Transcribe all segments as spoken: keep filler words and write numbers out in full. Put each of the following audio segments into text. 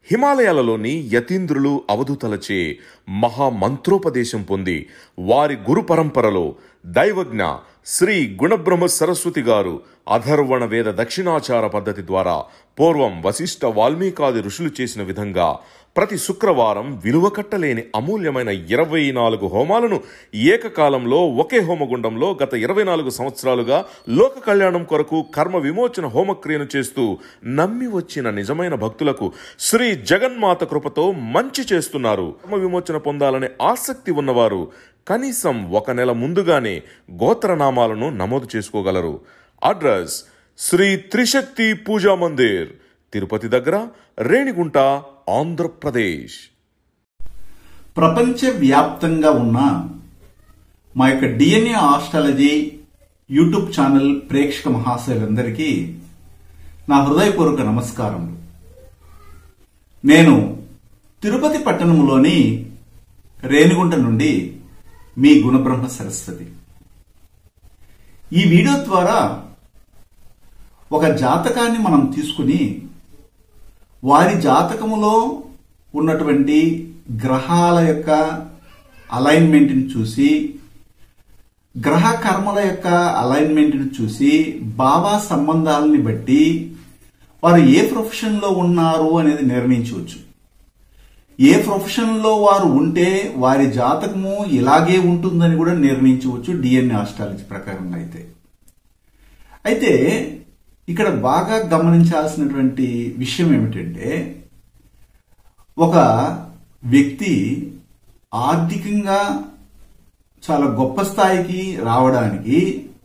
హిమాలయాలలోని యతీంద్రులు అవధూతలచే మహామంత్రోపదేశం పొంది వారి గురు పరంపరలో దైవజ్ఞ శ్రీ గుణబ్రహ్మ సరస్వతి గారు అధర్వణ వేద దక్షిణాచార పద్ధతి ద్వారా పూర్వం వశిష్ఠ వాల్మీకాది ఋషులు చేసిన విధంగా ప్రతి శుక్రవారం విలువ కట్టలేని అమూల్యమైన ఇరవై నాలుగు హోమాలను ఏకకాలంలో ఒకే హోమగుండంలో గత ఇరవై నాలుగు సంవత్సరాలుగా లోక కళ్యాణం కొరకు కర్మ విమోచన హోమక్రియను చేస్తూ నమ్మి వచ్చిన నిజమైన భక్తులకు శ్రీ జగన్మాత కృపతో మంచి చేస్తున్నారు. కర్మ విమోచన పొందాలనే ఆసక్తి ఉన్నవారు కనీసం ఒక నెల ముందుగానే గోత్రనామాలను నమోదు చేసుకోగలరు. అడ్రస్ శ్రీ త్రిశక్తి పూజా మందిర్, తిరుపతి దగ్గర, రేణిగుంట, ఆంధ్రప్రదేశ్. ప్రపంచవ్యాప్తంగా ఉన్న మా యొక్క డిఎన్ఏ ఆస్ట్రాలజీ యూట్యూబ్ ఛానల్ ప్రేక్షక మహాశయులందరికీ నా హృదయపూర్వక నమస్కారములు. నేను తిరుపతి పట్టణంలోని రేణిగుంట నుండి మీ గుణబ్రహ్మ సరస్వతి. ఈ వీడియో ద్వారా ఒక జాతకాన్ని మనం తీసుకుని వారి జాతకములో ఉన్నటువంటి గ్రహాల యొక్క అలైన్మెంట్ని చూసి, గ్రహ కర్మల యొక్క అలైన్మెంట్ని చూసి, భావ సంబంధాలని బట్టి వారు ఏ ప్రొఫెషన్లో ఉన్నారు అనేది నిర్ణయించవచ్చు. ఏ ప్రొఫెషన్లో వారు ఉంటే వారి జాతకము ఇలాగే ఉంటుందని కూడా నిర్ణయించవచ్చు డిఎన్ఏ ఆస్ట్రాలజీ ప్రకారం. అయితే అయితే ఇక్కడ బాగా గమనించాల్సినటువంటి విషయం ఏమిటంటే, ఒక వ్యక్తి ఆర్థికంగా చాలా గొప్ప స్థాయికి రావడానికి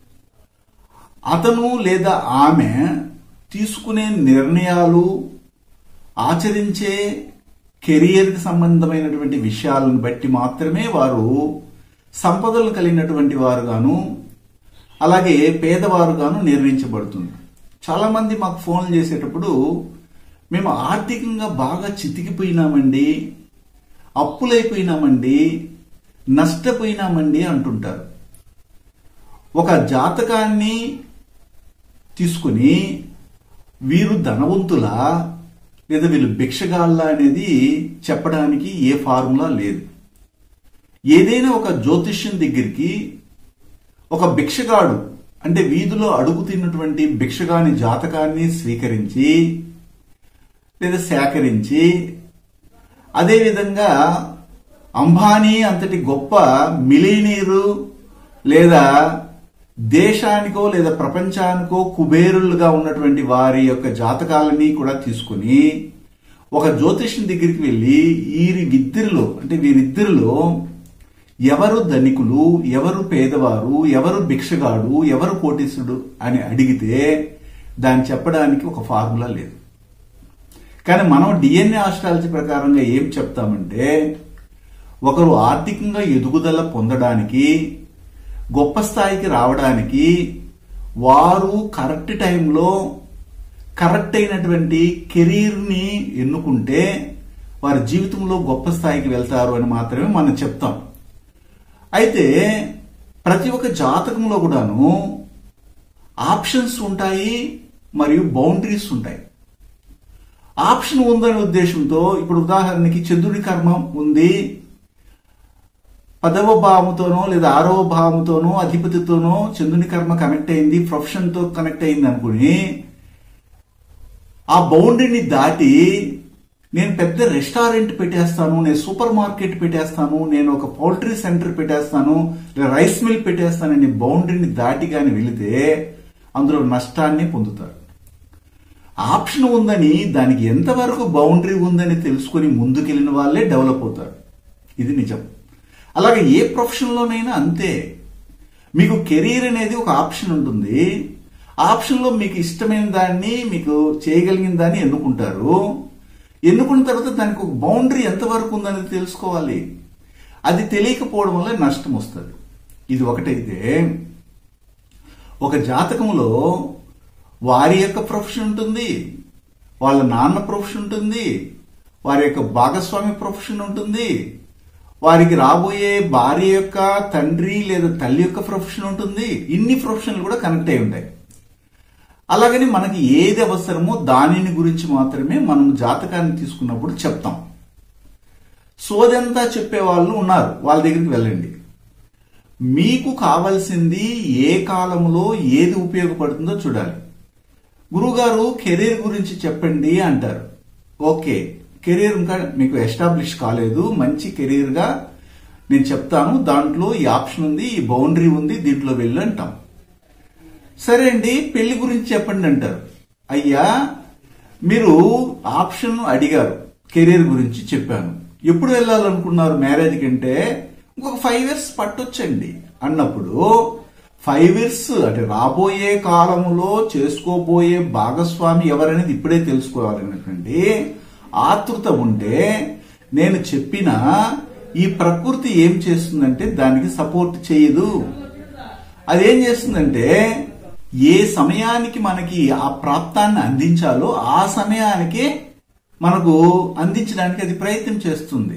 అతను లేదా ఆమె తీసుకునే నిర్ణయాలు, ఆచరించే కెరియర్కి సంబంధమైనటువంటి విషయాలను బట్టి మాత్రమే వారు సంపదలు కలిగినటువంటి వారుగాను అలాగే పేదవారుగాను నిర్ణయించబడుతుంది. చాలా మంది మాకు ఫోన్లు చేసేటప్పుడు మేము ఆర్థికంగా బాగా చితికిపోయినామండి, అప్పులైపోయినామండి, నష్టపోయినామండి అంటుంటారు. ఒక జాతకాన్ని తీసుకుని వీరు ధనవంతులా లేదా వీళ్ళు భిక్షగాళ్ళ అనేది చెప్పడానికి ఏ ఫార్ములా లేదు. ఏదైనా ఒక జ్యోతిష్యం దగ్గరికి ఒక భిక్షగాడు అంటే వీధిలో అడుగు తిన్నటువంటి భిక్షగాని జాతకాన్ని స్వీకరించి లేదా సేకరించి, అదేవిధంగా అంబానీ అంతటి గొప్ప మిలీనీరు లేదా దేశానికో లేదా ప్రపంచానికో కుబేరులుగా ఉన్నటువంటి వారి యొక్క జాతకాలని కూడా తీసుకుని ఒక జ్యోతిష్యం దగ్గరికి వెళ్ళి వీరిద్దరిలో అంటే వీరిద్దరిలో ఎవరు ధనికులు, ఎవరు పేదవారు, ఎవరు భిక్షగాడు, ఎవరు కోటీసుడు అని అడిగితే దాన్ని చెప్పడానికి ఒక ఫార్ములా లేదు. కానీ మనం డిఎన్ఏ ఆస్ట్రాలజీ ప్రకారంగా ఏం చెప్తామంటే, ఒకరు ఆర్థికంగా ఎదుగుదల పొందడానికి, గొప్ప స్థాయికి రావడానికి వారు కరెక్ట్ టైంలో కరెక్ట్ అయినటువంటి కెరీర్ని ఎన్నుకుంటే వారి జీవితంలో గొప్ప స్థాయికి వెళ్తారు అని మాత్రమే మనం చెప్తాం. అయితే ప్రతి ఒక్క జాతకంలో కూడాను ఆప్షన్స్ ఉంటాయి మరియు బౌండరీస్ ఉంటాయి. ఆప్షన్ ఉందనే ఉద్దేశంతో ఇప్పుడు ఉదాహరణకి చంద్రుడి కర్మ ఉంది, పదవ భావంతోనో లేదా ఆరవ భావంతోనో అధిపతితోనో చంద్రుని కర్మ కనెక్ట్ అయింది, ప్రొఫెషన్తో కనెక్ట్ అయింది అనుకుని ఆ బౌండరీని దాటి నేను పెద్ద రెస్టారెంట్ పెట్టేస్తాను, నేను సూపర్ మార్కెట్ పెట్టేస్తాను, నేను ఒక పౌల్ట్రీ సెంటర్ పెట్టేస్తాను, రైస్ మిల్ పెట్టేస్తానని బౌండరీని దాటి కానీ వెళితే అందులో నష్టాన్ని పొందుతారు. ఆప్షన్ ఉందని, దానికి ఎంతవరకు బౌండరీ ఉందని తెలుసుకుని ముందుకెళ్ళిన వాళ్ళే డెవలప్ అవుతారు. ఇది నిజం. అలాగే ఏ ప్రొఫెషన్లోనైనా అంతే. మీకు కెరీర్ అనేది ఒక ఆప్షన్ ఉంటుంది. ఆప్షన్లో మీకు ఇష్టమైన దాన్ని, మీకు చేయగలిగిన దాన్ని ఎన్నుకుంటారు. ఎన్నుకున్న తర్వాత దానికి ఒక బౌండరీ ఎంతవరకు ఉందనేది తెలుసుకోవాలి. అది తెలియకపోవడం వల్ల నష్టం వస్తుంది. ఇది ఒకటైతే, ఒక జాతకంలో వారి యొక్క ప్రొఫెషన్ ఉంటుంది, వాళ్ళ నాన్న ప్రొఫెషన్ ఉంటుంది, వారి యొక్క భాగస్వామి ప్రొఫెషన్ ఉంటుంది, వారికి రాబోయే భార్య యొక్క తండ్రి లేదా తల్లి యొక్క ప్రొఫెషన్ ఉంటుంది. ఇన్ని ప్రొఫెషన్లు కూడా కనెక్ట్ అయి ఉంటాయి. అలాగని మనకి ఏది అవసరమో దానిని గురించి మాత్రమే మనం జాతకాన్ని తీసుకున్నప్పుడు చెప్తాం. సోదంతా చెప్పే వాళ్ళు ఉన్నారు, వాళ్ళ దగ్గరికి వెళ్ళండి. మీకు కావాల్సింది ఏ కాలంలో ఏది ఉపయోగపడుతుందో చూడాలి. గురువుగారు కెరీర్ గురించి చెప్పండి అంటారు. ఓకే, కెరీర్ ఇంకా మీకు ఎస్టాబ్లిష్ కాలేదు, మంచి కెరీర్ గా నేను చెప్తాను, దాంట్లో ఈ ఆప్షన్ ఉంది, ఈ బౌండరీ ఉంది, దీంట్లో వెళ్ళి అంటాం. సరే అండి, పెళ్లి గురించి చెప్పండి అంటారు. అయ్యా, మీరు ఆప్షన్ అడిగారు, కెరీర్ గురించి చెప్పాను, ఎప్పుడు వెళ్ళాలనుకున్నారు మ్యారేజ్ కంటే? ఇంకొక ఫైవ్ ఇయర్స్ పట్టొచ్చండి అన్నప్పుడు, ఫైవ్ ఇయర్స్ అంటే రాబోయే కాలంలో చేసుకోబోయే భాగస్వామి ఎవరనేది ఇప్పుడే తెలుసుకోవాలనేటువంటి ఆతృత ఉంటే, నేను చెప్పిన ఈ ప్రకృతి ఏం చేస్తుందంటే దానికి సపోర్ట్ చేయదు. అదేం చేస్తుందంటే ఏ సమయానికి మనకి ఆ ప్రాప్తాన్ని అందించాలో ఆ సమయానికి మనకు అందించడానికి అది ప్రయత్నం చేస్తుంది.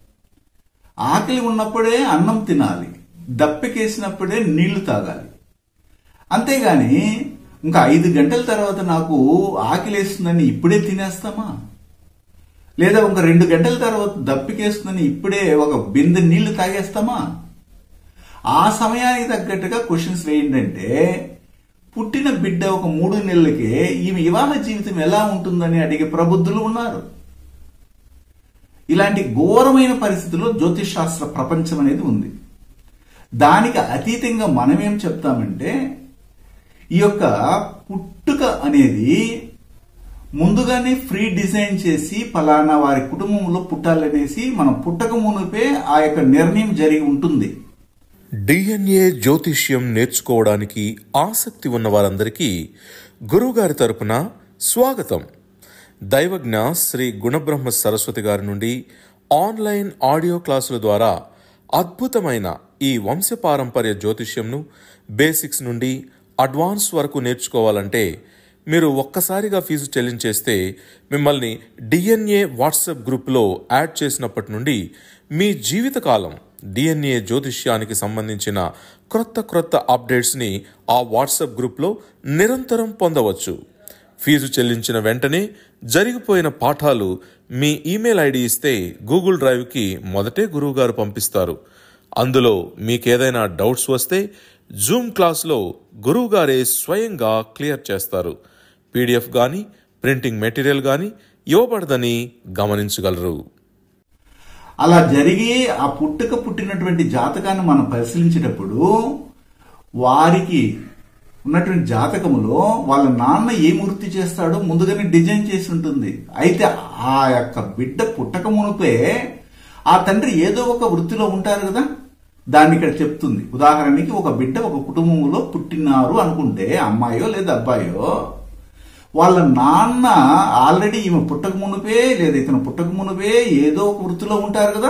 ఆకలి ఉన్నప్పుడే అన్నం తినాలి, దప్పికేసినప్పుడే నీళ్లు తాగాలి. అంతేగాని ఇంకా ఐదు గంటల తర్వాత నాకు ఆకలేస్తుందని ఇప్పుడే తినేస్తామా? లేదా ఒక రెండు గంటల తర్వాత దప్పికేస్తుందని ఇప్పుడే ఒక బిందె నీళ్లు తాగేస్తామా? ఆ సమయానికి తగ్గట్టుగా క్వశ్చన్స్ ఏంటంటే, పుట్టిన బిడ్డ ఒక మూడు నెలలకే ఈమె వివాహ జీవితం ఎలా ఉంటుందని అడిగే ప్రబుద్ధులు ఉన్నారు. ఇలాంటి ఘోరమైన పరిస్థితుల్లో జ్యోతిష్ శాస్త్ర ప్రపంచం అనేది ఉంది. దానికి అతీతంగా మనమేం చెప్తామంటే, ఈ యొక్క పుట్టుక అనేది ముందుగానే ఫ్రీ డిజైన్ చేసి ఫలానా వారి కుటుంబంలో పుట్టాలనేసి మనం పుట్టక మునిపే ఆ యొక్క నిర్ణయం జరిగి ఉంటుంది. డిఎన్ఏ జ్యోతిష్యం నేర్చుకోవడానికి ఆసక్తి ఉన్న వారందరికీ గురువుగారి తరపున స్వాగతం. దైవజ్ఞ శ్రీ గుణబ్రహ్మ సరస్వతి గారి నుండి ఆన్లైన్ ఆడియో క్లాసుల ద్వారా అద్భుతమైన ఈ వంశపారంపర్య జ్యోతిష్యంను బేసిక్స్ నుండి అడ్వాన్స్ వరకు నేర్చుకోవాలంటే మీరు ఒక్కసారిగా ఫీజు చెల్లించేస్తే మిమ్మల్ని డిఎన్ఏ వాట్సాప్ గ్రూప్లో యాడ్ చేసినప్పటి నుండి మీ జీవితకాలం డిఎన్ఏ జ్యోతిష్యానికి సంబంధించిన క్రొత్త క్రొత్త అప్డేట్స్ని ఆ వాట్సాప్ గ్రూప్లో నిరంతరం పొందవచ్చు. ఫీజు చెల్లించిన వెంటనే జరిగిపోయిన పాఠాలు మీ ఈమెయిల్ ఐడి ఇస్తే గూగుల్ డ్రైవ్కి మొదటే గురువుగారు పంపిస్తారు. అందులో మీకేదైనా డౌట్స్ వస్తే జూమ్ క్లాస్లో గురువుగారే స్వయంగా క్లియర్ చేస్తారు. పీడిఎఫ్ కానీ ప్రింటింగ్ మెటీరియల్ కానీ ఇవ్వబడదని గమనించగలరు. అలా జరిగి ఆ పుట్టుక పుట్టినటువంటి జాతకాన్ని మనం పరిశీలించేటప్పుడు వారికి ఉన్నటువంటి జాతకములో వాళ్ళ నాన్న ఏ వృత్తి చేస్తాడో ముందుగానే డిజైన్ చేసి ఉంటుంది. అయితే ఆ యొక్క బిడ్డ పుట్టక మునిపే ఆ తండ్రి ఏదో ఒక వృత్తిలో ఉంటారు కదా, దాన్ని ఇక్కడ చెప్తుంది. ఉదాహరణకి ఒక బిడ్డ ఒక కుటుంబంలో పుట్టినారు అనుకుంటే, అమ్మాయో లేదా అబ్బాయో, వాళ్ళ నాన్న ఆల్రెడీ ఈమె పుట్టక మునిపే లేదా ఇతను పుట్టక మునిపే ఏదో ఒక వృత్తిలో ఉంటారు కదా.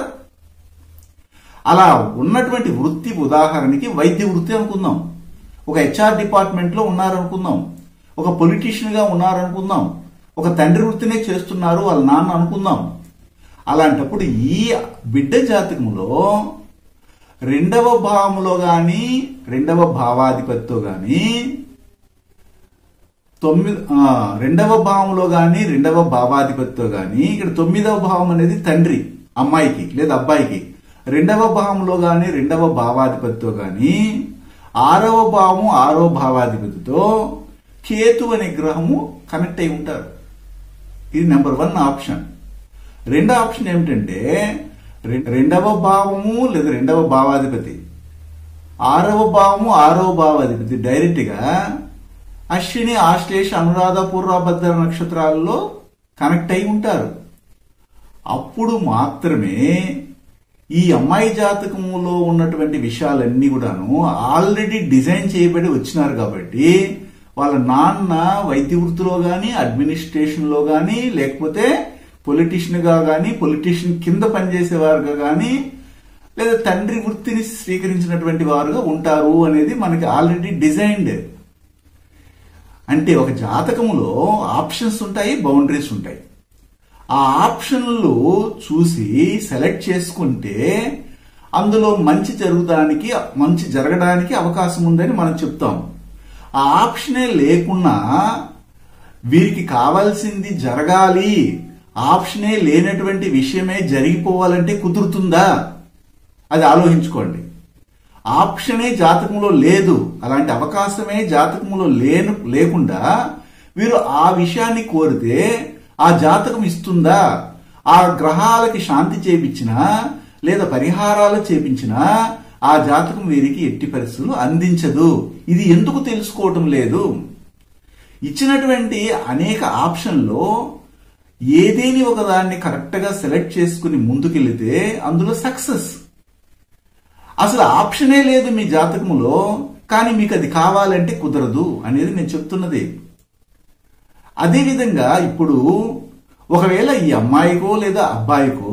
అలా ఉన్నటువంటి వృత్తి ఉదాహరణకి వైద్య వృత్తి అనుకుందాం, ఒక హెచ్ఆర్ డిపార్ట్మెంట్ లో ఉన్నారనుకుందాం, ఒక పొలిటీషియన్ గా ఉన్నారనుకుందాం, ఒక తండ్రి వృత్తినే చేస్తున్నారు వాళ్ళ నాన్న అనుకుందాం. అలాంటప్పుడు ఈ బిడ్డ జాతకములో రెండవ భావములో గాని రెండవ భావాధిపతితో గాని తొమ్మిది రెండవ భావంలో గాని రెండవ భావాధిపతితో గాని, ఇక్కడ తొమ్మిదవ భావం అనేది తండ్రి అమ్మాయికి లేదా అబ్బాయికి, రెండవ భావంలో గాని రెండవ భావాధిపతితో గాని, ఆరవ భావము ఆరవ భావాధిపతితో కేతు అనే గ్రహము కనెక్ట్ అయి ఉంటారు. ఇది నెంబర్ వన్ ఆప్షన్. రెండో ఆప్షన్ ఏమిటంటే, రెండవ భావము లేదా రెండవ భావాధిపతి, ఆరవ భావము ఆరవ భావాధిపతి డైరెక్ట్ గా అశ్విని ఆశ్లేష అనురాధ పూర్వభద్ర నక్షత్రాల్లో కనెక్ట్ అయి ఉంటారు. అప్పుడు మాత్రమే ఈ అమ్మాయి జాతకములో ఉన్నటువంటి విషయాలన్నీ కూడాను ఆల్రెడీ డిజైన్ చేయబడి వచ్చినారు. కాబట్టి వాళ్ళ నాన్న వైద్య వృత్తిలో గాని, అడ్మినిస్ట్రేషన్ లో గాని, లేకపోతే పొలిటీషియన్ గా గాని, పొలిటీషియన్ కింద పనిచేసేవారుగా గాని, లేదా తండ్రి వృత్తిని స్వీకరించినటువంటి వారుగా ఉంటారు అనేది మనకి ఆల్రెడీ డిజైన్డ్. అంటే ఒక జాతకములో ఆప్షన్స్ ఉంటాయి, బౌండరీస్ ఉంటాయి. ఆ ఆప్షన్లు చూసి సెలెక్ట్ చేసుకుంటే అందులో మంచి జరగడానికి మంచి జరగడానికి అవకాశం ఉందని మనం చెప్తాం. ఆ ఆప్షనే లేకున్నా వీరికి కావాల్సింది జరగాలి, ఆప్షనే లేనటువంటి విషయమే జరిగిపోవాలంటే కుదురుతుందా? అది ఆలోచించుకోండి. ఆప్షనే జాతకంలో లేదు, అలాంటి అవకాశమే జాతకంలో లేను లేకుండా వీరు ఆ విషయాన్ని కోరితే ఆ జాతకం ఇస్తుందా? ఆ గ్రహాలకి శాంతి చేపించినా లేదా పరిహారాలు చేపించినా ఆ జాతకం వీరికి ఎట్టి పరిస్థితులు అందించదు. ఇది ఎందుకు తెలుసుకోవటం లేదు? ఇచ్చినటువంటి అనేక ఆప్షన్లో ఏదేని ఒకదాన్ని కరెక్ట్గా సెలెక్ట్ చేసుకుని ముందుకెళ్తే అందులో సక్సెస్. అసలు ఆప్షనే లేదు మీ జాతకంలో, కానీ మీకు అది కావాలంటే కుదరదు అనేది నేను చెప్తున్నది. అదేవిధంగా ఇప్పుడు ఒకవేళ ఈ అమ్మాయికో లేదా అబ్బాయికో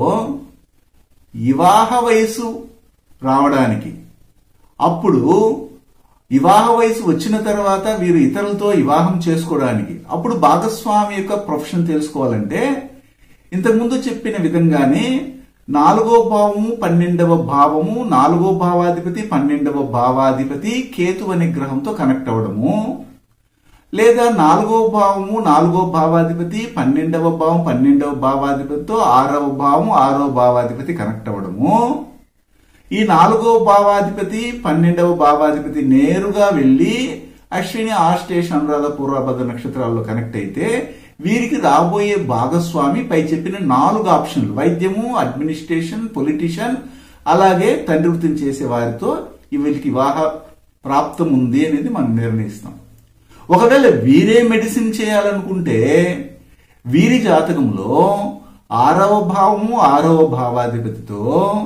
వివాహ వయసు రావడానికి, అప్పుడు వివాహ వయసు వచ్చిన తర్వాత వీరు ఇతరులతో వివాహం చేసుకోవడానికి, అప్పుడు భాగస్వామి యొక్క ప్రొఫెషన్ తెలుసుకోవాలంటే ఇంతకుముందు చెప్పిన విధంగానే నాలుగో భావము పన్నెండవ భావము, నాలుగో భావాధిపతి పన్నెండవ భావాధిపతి కేతు అనే గ్రహంతో కనెక్ట్ అవ్వడము, లేదా నాలుగో భావము నాలుగో భావాధిపతి పన్నెండవ భావం పన్నెండవ భావాధిపతితో ఆరవ భావము ఆరవ భావాధిపతి కనెక్ట్ అవ్వడము, ఈ నాలుగో భావాధిపతి పన్నెండవ భావాధిపతి నేరుగా వెళ్లి అశ్విని ఆశ్లేష అనురాధ పూర్వభద్ర నక్షత్రాల్లో కనెక్ట్ అయితే వీరికి రాబోయే భాగస్వామి పై చెప్పిన నాలుగు ఆప్షన్లు వైద్యము, అడ్మినిస్ట్రేషన్, పొలిటీషియన్, అలాగే తండ్రి వృత్తిని చేసే వారితో వీరికి వివాహ ప్రాప్తం ఉంది అనేది మనం నిర్ణయిస్తాం. ఒకవేళ వీరే మెడిసిన్ చేయాలనుకుంటే వీరి జాతకంలో ఆరవ భావము ఆరవ భావాధిపతితో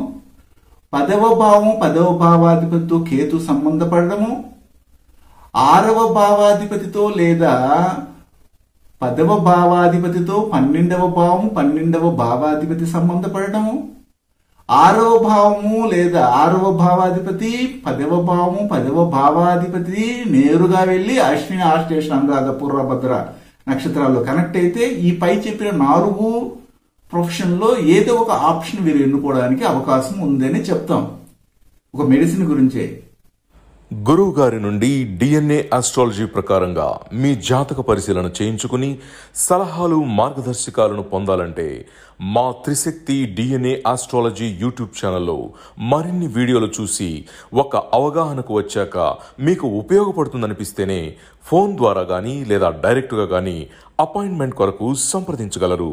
పదవ భావము పదవ భావాధిపతితో కేతు సంబంధపడము, ఆరవ భావాధిపతితో లేదా పదవ భావాధిపతితో పన్నెండవ భావము పన్నెండవ భావాధిపతి సంబంధపడము, ఆరవ భావము లేదా ఆరవ భావాధిపతి పదవ భావము పదవ భావాధిపతి నేరుగా వెళ్లి అశ్విని ఆశ్లేష అనురాధ పూర్వభద్ర నక్షత్రాల్లో కనెక్ట్ అయితే ఈ పై చెప్పిన నాలుగు ప్రొఫెషన్ లో ఏదో ఒక ఆప్షన్ వీరు ఎన్నుకోవడానికి అవకాశం ఉందని చెప్తాం. ఒక మెడిసిన్ గురించే. గురువు గారి నుండి డిఎన్ఏ ఆస్ట్రాలజీ ప్రకారంగా మీ జాతక పరిశీలన చేయించుకుని సలహాలు మార్గదర్శకాలను పొందాలంటే మా త్రిశక్తి డిఎన్ఏ ఆస్ట్రాలజీ యూట్యూబ్ ఛానల్లో మరిన్ని వీడియోలు చూసి ఒక అవగాహనకు వచ్చాక మీకు ఉపయోగపడుతుందనిపిస్తేనే ఫోన్ ద్వారా కానీ లేదా డైరెక్ట్గా కానీ అపాయింట్మెంట్ కొరకు సంప్రదించగలరు.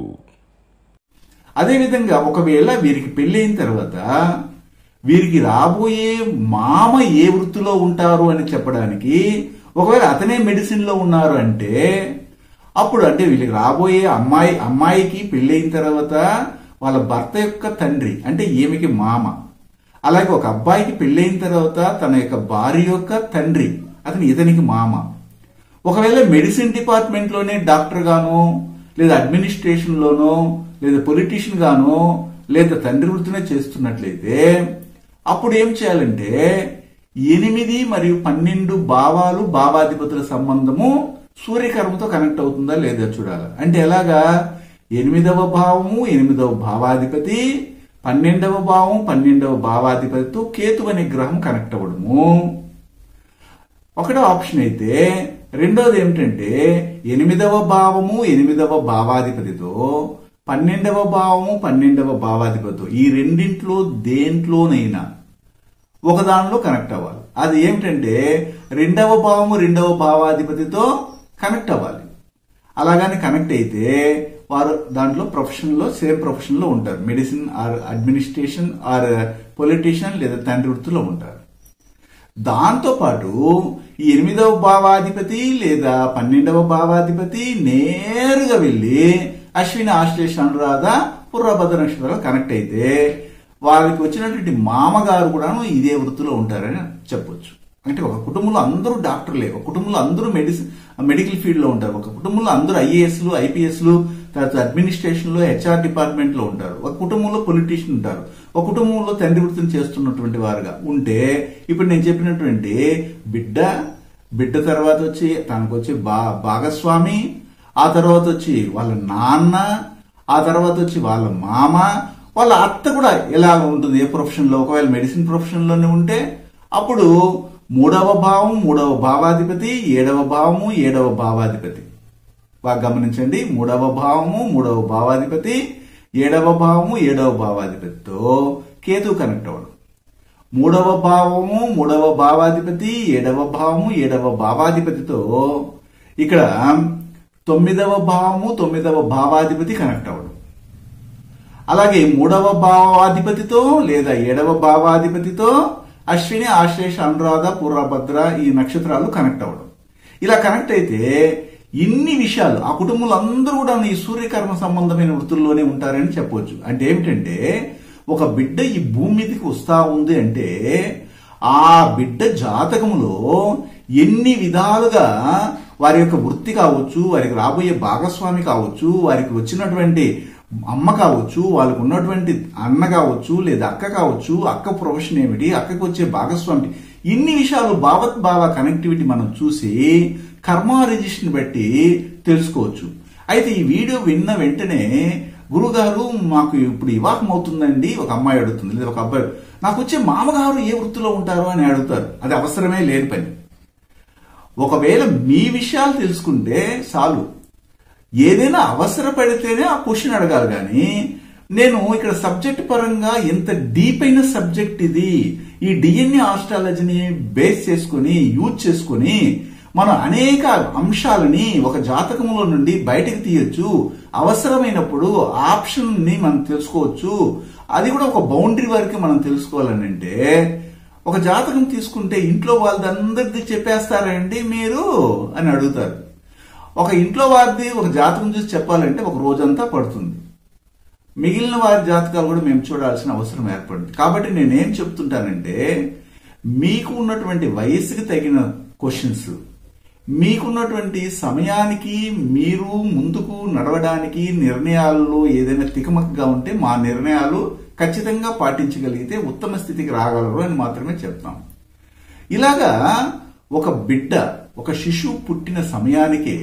అదేవిధంగా ఒకవేళ వీరికి పెళ్ళైన తర్వాత వీరికి రాబోయే మామ ఏ వృత్తిలో ఉంటారు అని చెప్పడానికి, ఒకవేళ అతనే మెడిసిన్ లో ఉన్నారు అంటే అప్పుడు అంటే వీళ్ళకి రాబోయే అమ్మాయి అమ్మాయికి పెళ్ళైన తర్వాత వాళ్ళ భర్త యొక్క తండ్రి అంటే ఈమెకి మామ, అలాగే ఒక అబ్బాయికి పెళ్ళైన తర్వాత తన యొక్క భార్య యొక్క తండ్రి అతను ఇతనికి మామ. ఒకవేళ మెడిసిన్ డిపార్ట్మెంట్ లోనే డాక్టర్ గానో లేదా అడ్మినిస్ట్రేషన్ లోనో లేదా పొలిటీషియన్ గానో లేదా తండ్రి వృత్తినే చేస్తున్నట్లయితే అప్పుడు ఏం చేయాలంటే ఎనిమిది మరియు పన్నెండు భావాలు భావాధిపతుల సంబంధము సూర్యకర్మతో కనెక్ట్ అవుతుందా లేదా చూడాలి. అంటే ఎలాగా? ఎనిమిదవ భావము ఎనిమిదవ భావాధిపతి పన్నెండవ భావం పన్నెండవ భావాధిపతితో కేతు అనే గ్రహం కనెక్ట్ అవ్వడము ఒకటో ఆప్షన్ అయితే, రెండోది ఏమిటంటే ఎనిమిదవ భావము ఎనిమిదవ భావాధిపతితో పన్నెండవ భావము పన్నెండవ భావాధిపతితో ఈ రెండింట్లో దేంట్లోనైనా ఒక దానిలో కనెక్ట్ అవ్వాలి. అది ఏమిటంటే రెండవ భావము రెండవ భావాధిపతితో కనెక్ట్ అవ్వాలి. అలాగని కనెక్ట్ అయితే వారు దాంట్లో ప్రొఫెషన్ లో సేమ్ ప్రొఫెషన్ లో ఉంటారు. Medicine or administration or politician లేదా తండ్రి వృత్తిలో ఉంటారు. దాంతో పాటు ఈ ఎనిమిదవ భావాధిపతి లేదా పన్నెండవ భావాధిపతి నేరుగా వెళ్లి అశ్విని ఆశ్లేష అనురాధ పూర్వభద్ర నక్షత్రాలు కనెక్ట్ అయితే వాళ్ళకి వచ్చినటువంటి మామగారు కూడాను ఇదే వృత్తిలో ఉంటారని చెప్పొచ్చు. అంటే ఒక కుటుంబంలో అందరూ డాక్టర్లే, ఒక కుటుంబంలో అందరూ మెడిసిన్ మెడికల్ ఫీల్డ్ లో ఉంటారు, ఒక కుటుంబంలో అందరూ ఐఏఎస్లు ఐపీఎస్లు తర్వాత అడ్మినిస్ట్రేషన్ లో హెచ్ఆర్ డిపార్ట్మెంట్ లో ఉంటారు, ఒక కుటుంబంలో పొలిటీషియన్ ఉంటారు, ఒక కుటుంబంలో తండ్రి వృత్తిని చేస్తున్నటువంటి వారుగా ఉంటే ఇప్పుడు నేను చెప్పినటువంటి బిడ్డ బిడ్డ తర్వాత వచ్చి తనకు వచ్చి బా భాగస్వామి ఆ తర్వాత వచ్చి వాళ్ళ నాన్న ఆ తర్వాత వచ్చి వాళ్ళ మామ వాళ్ళ అత్త కూడా ఎలా ఉంటుంది ఏ ప్రొఫెషన్ లో. ఒకవేళ మెడిసిన్ ప్రొఫెషన్ లోనే ఉంటే అప్పుడు మూడవ భావం మూడవ భావాధిపతి, ఏడవ భావము ఏడవ భావాధిపతి. బాగా గమనించండి, మూడవ భావము మూడవ భావాధిపతి, ఏడవ భావము ఏడవ భావాధిపతితో కేతు కనెక్ట్ అవ్వడం. మూడవ భావము మూడవ భావాధిపతి, ఏడవ భావము ఏడవ భావాధిపతితో ఇక్కడ తొమ్మిదవ భావము తొమ్మిదవ భావాధిపతి కనెక్ట్ అవ్వడం. అలాగే మూడవ భావాధిపతితో లేదా ఏడవ భావాధిపతితో అశ్విని, ఆశ్లేష, అనురాధ, పూర్వభద్ర ఈ నక్షత్రాలు కనెక్ట్ అవ్వడం. ఇలా కనెక్ట్ అయితే ఇన్ని విషయాలు ఆ కుటుంబంలో అందరూ కూడా ఈ సూర్యకర్మ సంబంధమైన వృత్తుల్లోనే ఉంటారని చెప్పవచ్చు. అంటే ఏమిటంటే ఒక బిడ్డ ఈ భూమి మీదకి వస్తా ఉంది అంటే ఆ బిడ్డ జాతకంలో ఎన్ని విధాలుగా వారి యొక్క వృత్తి కావచ్చు, వారికి రాబోయే భాగస్వామి కావచ్చు, వారికి వచ్చినటువంటి అమ్మ కావచ్చు, వాళ్ళకు ఉన్నటువంటి అన్న కావచ్చు లేదా అక్క కావచ్చు, అక్క ప్రొఫెషన్ ఏమిటి, అక్కకు వచ్చే భాగస్వామి, ఇన్ని విషయాలు భావత్ భావ కనెక్టివిటీ మనం చూసి కర్మ రిజిస్ట్ని బట్టి తెలుసుకోవచ్చు. అయితే ఈ వీడియో విన్న వెంటనే గురుగారు మాకు ఇప్పుడు వివాహం అవుతుందండి, ఒక అమ్మాయి అడుగుతుంది లేదా ఒక అబ్బాయి, నాకు వచ్చే మామగారు ఏ వృత్తిలో ఉంటారో అని అడుగుతారు. అది అవసరమే లేని పని. ఒకవేళ మీ విషయాలు తెలుసుకుంటే చాలు. ఏదైనా అవసరపడితేనే ఆ క్వశ్చన్ అడగాలి. కానీ నేను ఇక్కడ సబ్జెక్ట్ పరంగా ఎంత డీప్ అయిన సబ్జెక్ట్ ఇది, ఈ డిఎన్ఏ ఆస్ట్రాలజీని బేస్ చేసుకుని యూజ్ చేసుకుని మనం అనేక అంశాలని ఒక జాతకంలో నుండి బయటకు తీయొచ్చు. అవసరమైనప్పుడు ఆప్షన్ ని మనం తెలుసుకోవచ్చు. అది కూడా ఒక బౌండరీ వరకు మనం తెలుసుకోవాలని అంటే ఒక జాతకం తీసుకుంటే ఇంట్లో వాళ్ళందరిది చెప్పేస్తారండి మీరు అని అడుగుతారు. ఒక ఇంట్లో వారిది ఒక జాతకం చూసి చెప్పాలంటే ఒక రోజంతా పడుతుంది. మిగిలిన వారి జాతకాలు కూడా మేము చూడాల్సిన అవసరం ఏర్పడింది. కాబట్టి నేనేం చెప్తుంటానంటే మీకు ఉన్నటువంటి వయసుకి తగిన క్వశ్చన్స్, మీకున్నటువంటి సమయానికి మీరు ముందుకు నడవడానికి నిర్ణయాల్లో ఏదైనా తికమకగా ఉంటే మా నిర్ణయాలు ఖచ్చితంగా పాటించగలిగితే ఉత్తమ స్థితికి రాగలరు అని మాత్రమే చెప్తాం. ఇలాగా ఒక బిడ్డ ఒక శిశువు పుట్టిన సమయానికే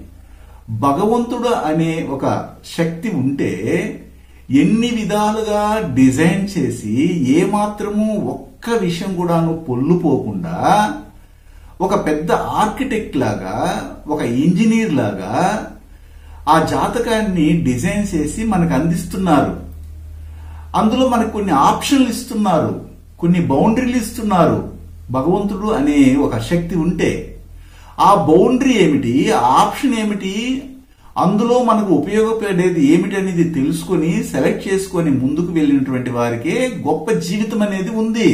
భగవంతుడు అనే ఒక శక్తి ఉంటే ఎన్ని విధాలుగా డిజైన్ చేసి ఏ మాత్రము ఒక్క విషయం కూడాను పొల్లుపోకుండా ఒక పెద్ద ఆర్కిటెక్ట్ లాగా ఒక ఇంజనీర్ లాగా ఆ జాతకాన్ని డిజైన్ చేసి మనకు అందిస్తున్నారు. అందులో మనకు కొన్ని ఆప్షన్లు ఇస్తున్నారు, కొన్ని బౌండరీలు ఇస్తున్నారు. భగవంతుడు అనే ఒక శక్తి ఉంటే ఆ బౌండరీ ఏమిటి, ఆ ఆప్షన్ ఏమిటి, అందులో మనకు ఉపయోగపడేది ఏమిటి అనేది తెలుసుకొని సెలెక్ట్ చేసుకొని ముందుకు వెళ్ళినటువంటి వారికే గొప్ప జీవితం అనేది ఉంది.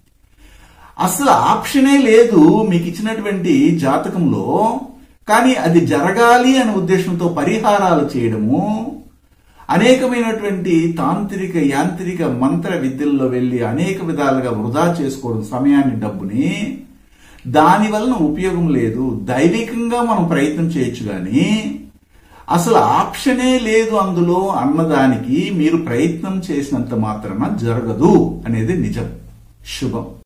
అసలు ఆప్షనే లేదు మీకు ఇచ్చినటువంటి జాతకంలో, కానీ అది జరగాలి అనే ఉద్దేశంతో పరిహారాలు చేయడము, అనేకమైనటువంటి తాంత్రిక యాంత్రిక మంత్ర విద్యల్లో వెళ్లి అనేక విధాలుగా వృధా చేసుకోవడం సమయాన్ని, డబ్బుని, దాని వలన ఉపయోగం లేదు. దైవికంగా మనం ప్రయత్నం చేయొచ్చు కానీ అసలు ఆప్షనే లేదు అందులో అన్నదానికి మీరు ప్రయత్నం చేసినంత మాత్రాన జరగదు అనేది నిజం. శుభం.